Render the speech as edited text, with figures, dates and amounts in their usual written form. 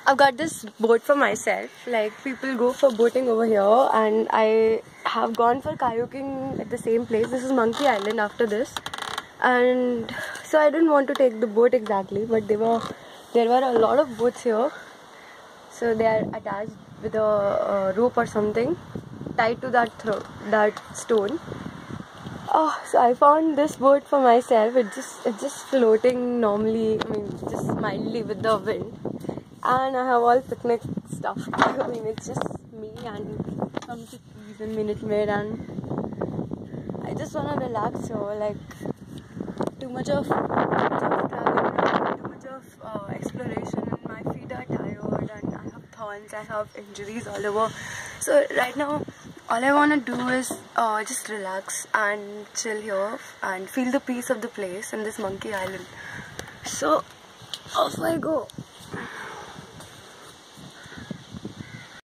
I've got this boat for myself. Like, people go for boating over here, and I have gone for kayaking at the same place. This is Monkey Island after this. And so I didn't want to take the boat exactly, but there were a lot of boats here. So they are attached with a rope or something tied to that stone. Oh, so I found this boat for myself. It's just floating normally. I mean, just mildly with the wind. And I have all picnic stuff. I mean, it's just me and some chickies and Minute Maid, and I just wanna relax here. Like, too much of traveling, too much of exploration, and my feet are tired, and I have thorns, I have injuries all over. So right now, all I wanna do is just relax and chill here and feel the peace of the place in this Monkey Island. So off I go.